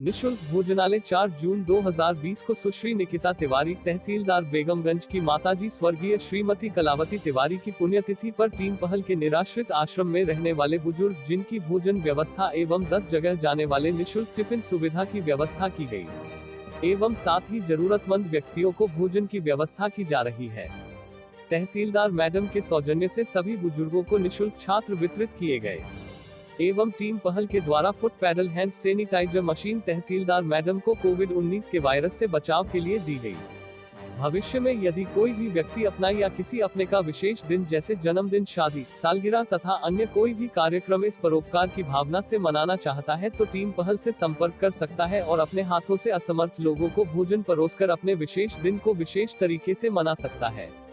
निःशुल्क भोजनालय 4 जून 2020 को सुश्री निकिता तिवारी, तहसीलदार बेगमगंज की माताजी स्वर्गीय श्रीमती कलावती तिवारी की पुण्यतिथि पर टीम पहल के निराश्रित आश्रम में रहने वाले बुजुर्ग जिनकी भोजन व्यवस्था एवं 10 जगह जाने वाले निःशुल्क टिफिन सुविधा की व्यवस्था की गई एवं साथ ही जरूरतमंद व्यक्तियों को भोजन की व्यवस्था की जा रही है। तहसीलदार मैडम के सौजन्य से सभी बुजुर्गों को निःशुल्क छात्र वितरित किए गए एवं टीम पहल के द्वारा foot pedal hand sanitizer machine तहसीलदार मैडम को कोविड-19 के वायरस से बचाव के लिए दी गई। भविष्य में यदि कोई भी व्यक्ति अपना या किसी अपने का विशेष दिन जैसे जन्मदिन, शादी, सालगिरह तथा अन्य कोई भी कार्यक्रम इस परोपकार की भावना से मनाना चाहता है तो टीम पहल से संपर्क कर सकता है और अपने हाथों से असमर्थ लोगों को भोजन परोसकर अपने विशेष दिन को विशेष तरीके से मना सकता है।